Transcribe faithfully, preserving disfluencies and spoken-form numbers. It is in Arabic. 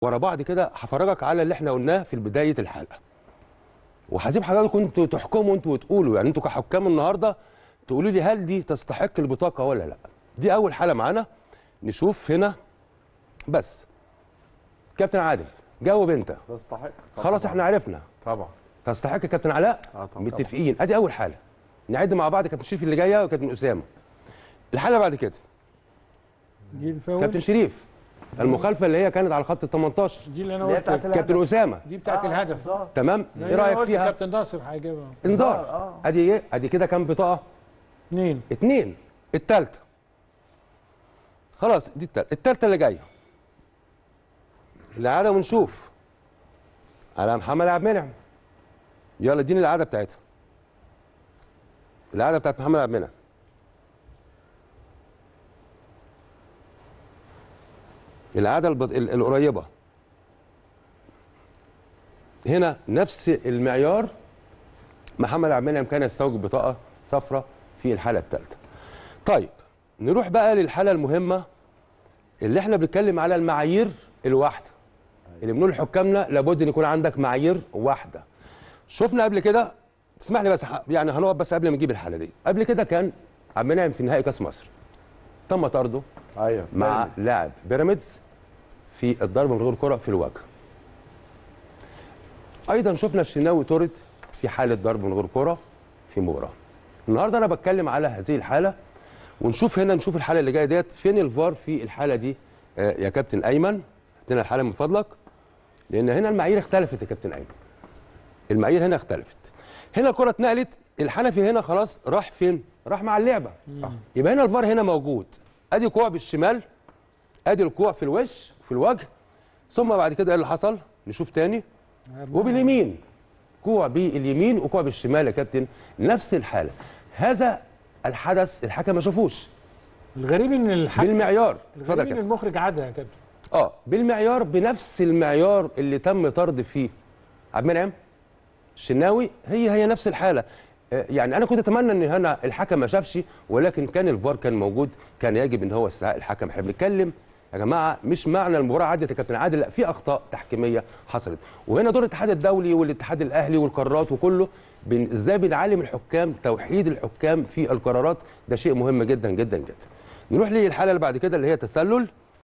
ورا بعض كده هفرجك على اللي احنا قلناه في بدايه الحلقه، وهسيب حضراتكم انتوا تحكموا انتوا وتقولوا، يعني انتوا كحكام النهارده تقولوا لي هل دي تستحق البطاقه ولا لا. دي اول حاله معانا. نشوف هنا بس. كابتن عادل جاوب انت. تستحق. خلاص احنا عرفنا. طبعا. تستحق كابتن علاء؟ اه طبعا. متفقين. ادي اول حاله. نعد مع بعض كابتن شريف اللي جايه وكابتن اسامه. الحاله بعد كده دي الفاول. كابتن شريف المخالفه اللي هي كانت على خط ال تمنتاشر دي اللي انا قلت. كابتن اسامه دي بتاعت آه الهدف. آه. تمام. ايه رايك فيها؟ كابتن ناصر هيجيبها انذار. آه. ادي ايه؟ ادي كده كام بطاقه؟ اثنين. اثنين. الثالثه خلاص دي الثالثه. الثالثه اللي جايه العاده ونشوف على محمد عبد المنعم. يلا اديني العاده بتاعتها. العاده بتاعت محمد عبد المنعم. العاده البط... القريبه هنا نفس المعيار. محمد عبد المنعم كان يستوجب بطاقه صفراء في الحاله الثالثه. طيب نروح بقى للحاله المهمه اللي احنا بنتكلم على المعايير الواحده اللي بنقول لحكامنا لابد ان يكون عندك معايير واحده. شفنا قبل كده، تسمح لي بس يعني هنقف بس قبل ما نجيب الحاله دي. قبل كده كان عبد المنعم في نهائي كاس مصر تم طرده ايوه مع بيراميدز. لاعب بيراميدز في الضرب من غير كره في الوجه. ايضا شفنا الشناوي طرد في حاله ضرب من غير كره في مباراه. النهارده انا بتكلم على هذه الحاله، ونشوف هنا نشوف الحاله اللي جايه ديت فين الفار في الحاله دي. آه يا كابتن ايمن هاتنا الحاله من فضلك، لان هنا المعايير اختلفت يا كابتن ايمن. المعايير هنا اختلفت. هنا الكره اتنقلت، الحنفي هنا خلاص راح فين؟ راح مع اللعبه. صح. يبقى هنا الفار هنا موجود. ادي كوع بالشمال، ادي الكوع في الوش في الوجه، ثم بعد كده ايه اللي حصل؟ نشوف تاني. وباليمين كوع باليمين وكوع بالشمال يا كابتن، نفس الحاله. هذا الحدث الحكم ما شافوش. الغريب ان الحكم بالمعيار. الغريب ان المخرج عادها يا كابتن. اه بالمعيار، بنفس المعيار اللي تم طرد فيه عبد المنعم الشناوي، هي هي نفس الحاله. آه يعني انا كنت اتمنى ان هنا الحكم ما شافش، ولكن كان الفار كان موجود، كان يجب ان هو يستحق الحكم. احنا بنتكلم يا جماعه مش معنى المباراه عدت يا كابتن عادل، لا في اخطاء تحكيميه حصلت. وهنا دور الاتحاد الدولي والاتحاد الاهلي والقرارات وكله بن... ازاي بنعلم الحكام توحيد الحكام في القرارات، ده شيء مهم جدا جدا جدا. نروح للحاله اللي بعد كده اللي هي تسلل.